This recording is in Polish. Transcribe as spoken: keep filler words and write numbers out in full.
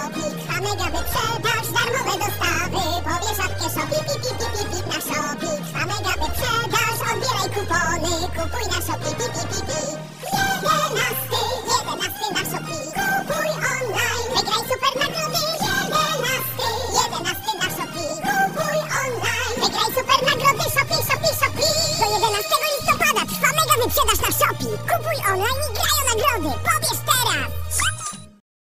Shopee, trwa mega wyprzedaż, darmowe dostawy. Pobierz apkę Shopee, pi, pi, pi, pi, pi, na Shopee. Trwa mega wyprzedaż, odbieraj kupony, kupuj na Shopee, pi,